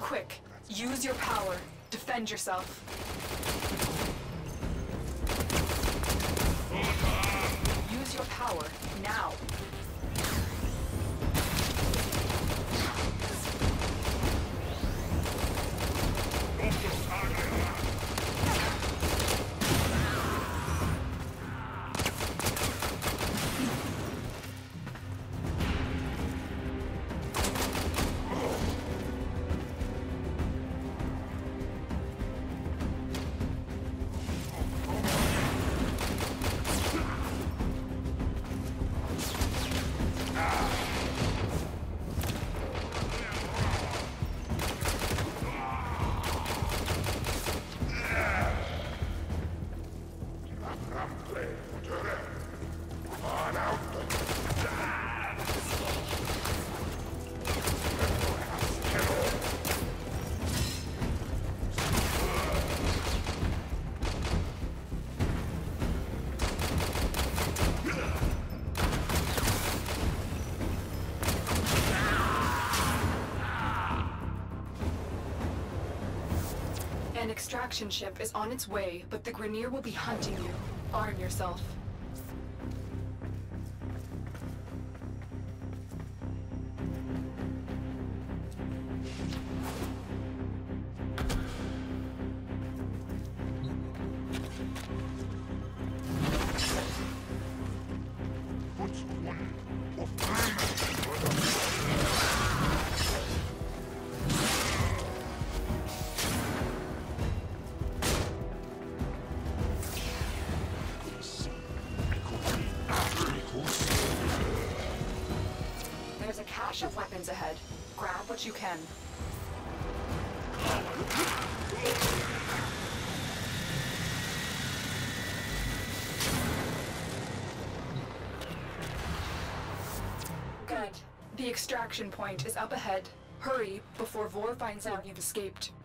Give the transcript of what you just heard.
Quick, use your power. Defend yourself. Use your power, now. An extraction ship is on its way, but the Grineer will be hunting you. Arm yourself. There's a cache of weapons ahead. Grab what you can. Good. The extraction point is up ahead. Hurry before Vor finds out you've escaped.